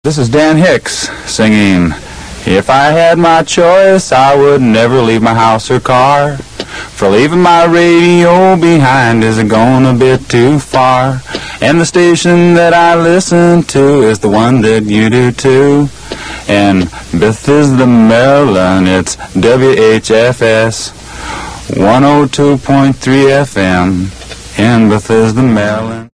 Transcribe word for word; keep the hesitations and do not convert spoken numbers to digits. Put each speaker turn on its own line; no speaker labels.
This is Dan Hicks singing, "If I had my choice, I would never leave my house or car. For leaving my radio behind is going a bit too far. And the station that I listen to is the one that you do too. And Bethesda, Maryland, it's W H F S one oh two point three F M in Bethesda, Maryland."